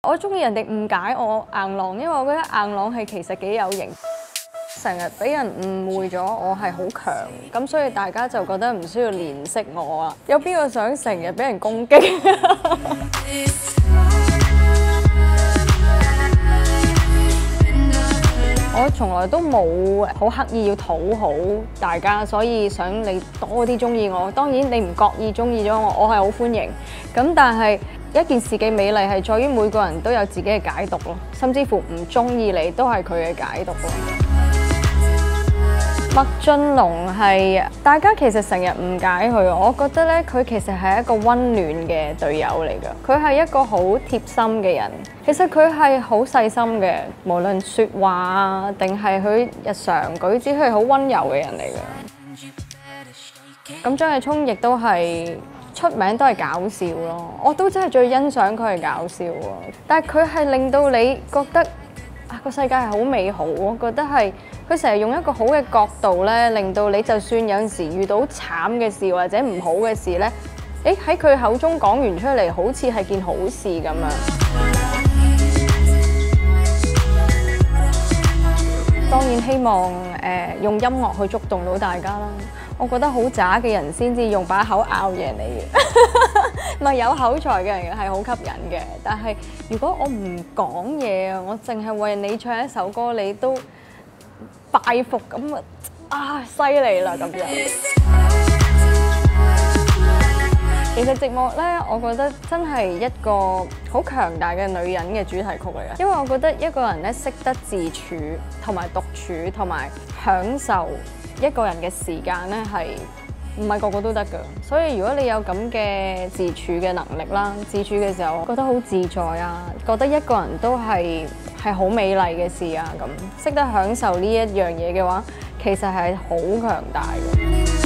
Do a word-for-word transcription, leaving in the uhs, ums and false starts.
我中意人哋誤解我硬朗，因為我覺得硬朗係其實幾有型。成日俾人誤會咗我係好強，咁所以大家就覺得唔需要憐惜我啊！有邊個想成日俾人攻擊？我從來都冇好刻意要討好大家，所以想你多啲中意我。當然你唔覺意中意咗我，我係好歡迎。咁但係一件事嘅美麗係在於每個人都有自己嘅解讀咯，甚至乎唔中意你都係佢嘅解讀咯。麥浚龍係大家其實成日誤解佢，我覺得咧佢其實係一個溫暖嘅隊友嚟㗎。佢係一個好貼心嘅人，其實佢係好細心嘅，無論説話啊定係佢日常舉止，佢係好溫柔嘅人嚟㗎。咁張繼聰亦都係出名都係搞笑咯，我都真係最欣賞佢係搞笑喎。但係佢係令到你覺得啊個世界係好美好，我覺得係。佢成日用一個好嘅角度咧，令到你就算有陣時遇到慘嘅事或者唔好嘅事咧，誒喺佢口中講完出嚟，好似係件好事咁樣。當然希望誒、呃、用音樂去觸動到大家啦。我覺得好渣嘅人先至用把口拗贏你嘅，唔係有口才嘅人係好吸引嘅。但係如果我唔講嘢啊，我淨係為你唱一首歌，你都拜服咁啊！啊，犀利啦咁樣。其實寂寞咧，我覺得真係一個好強大嘅女人嘅主題曲嚟嘅。因為我覺得一個人咧識得自處同埋獨處同埋享受一個人嘅時間咧，係唔係個個都得㗎。所以如果你有咁嘅自處嘅能力啦，自處嘅時候覺得好自在啊，覺得一個人都係係好美麗嘅事啊，咁識得享受呢一樣嘢嘅話，其實係好強大嘅。